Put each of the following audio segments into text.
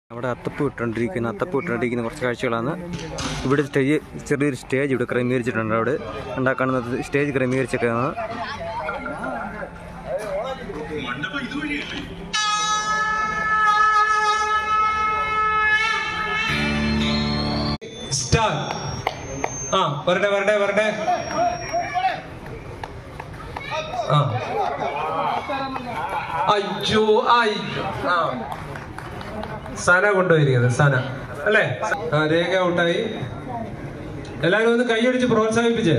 അവിടെ അത്തപ്പൂ ഇട്ടുകൊണ്ടിരിക്കുന്ന കുറച്ച് കാഴ്ചകളാണ്. ഇവിടെ ചെറിയൊരു സ്റ്റേജ് ഇവിടെ ക്രമീകരിച്ചിട്ടുണ്ട്. അവിടെ ഉണ്ടാക്കുന്നത് സ്റ്റേജ് ക്രമീകരിച്ചൊക്കെയാണ്. വരട്ടെ. അയ്യോ സന കൊണ്ടുവരികയത് സന അല്ലേ? രേഖ ഔട്ടായി. എല്ലാരും ഒന്ന് കൈയടിച്ച് പ്രോത്സാഹിപ്പിച്ചേ.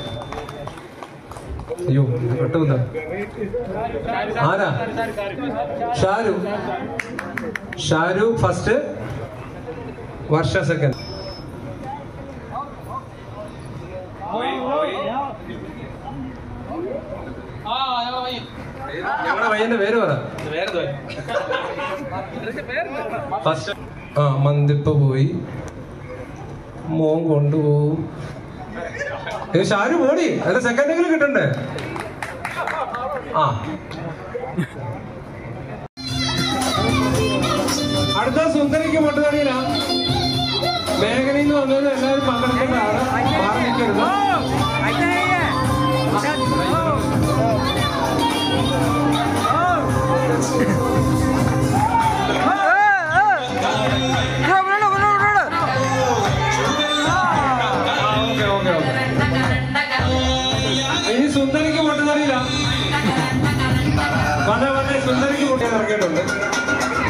അയ്യോ പെട്ടെന്ന് ആരാ? Sharu first, Varsha second. ഞങ്ങളുടെ പയ്യന്റെ പേര് പറ. ഫസ്റ്റ് മന്ദിപ്പ പോയി, മോൻ കൊണ്ടുപോകും. ഷാരു പോടി, അല്ല സെക്കൻഡെങ്കിലും കിട്ടണ്ടേ? അടുത്ത സുന്ദരിക്ക് പൊട്ടുതടിയിലാ. മേഖലയിൽ നിന്ന് വന്നത് എല്ലാവരും പങ്കെടുക്കേണ്ട ആള് മാറി നിൽക്കരുത്. ഇനി സുന്ദരിക്ക് പൊട്ടുതടിയില്ല. വന്നേ സുന്ദരിക്ക് പൊട്ടി ഇറങ്ങിയിട്ടുണ്ട്.